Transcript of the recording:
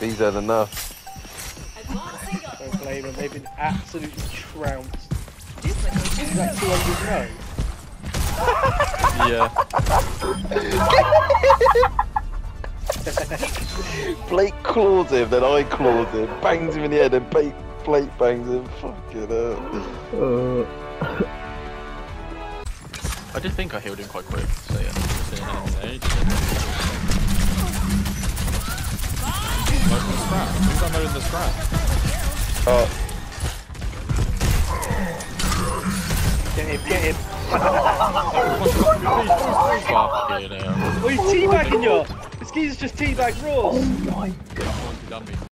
He's had enough. Don't blame them, they've been absolutely trounced. Is that 200 no? Yeah. Blake claws him, then I claws him, bangs him in the head, and Blake bangs him. Fucking hell. I did think I healed him quite quick, so yeah. Who's that in the scrap? Get him. Fucking hell. Oh, he's teabagging you! This geezer's just teabagged Ross! Oh my god. Done me.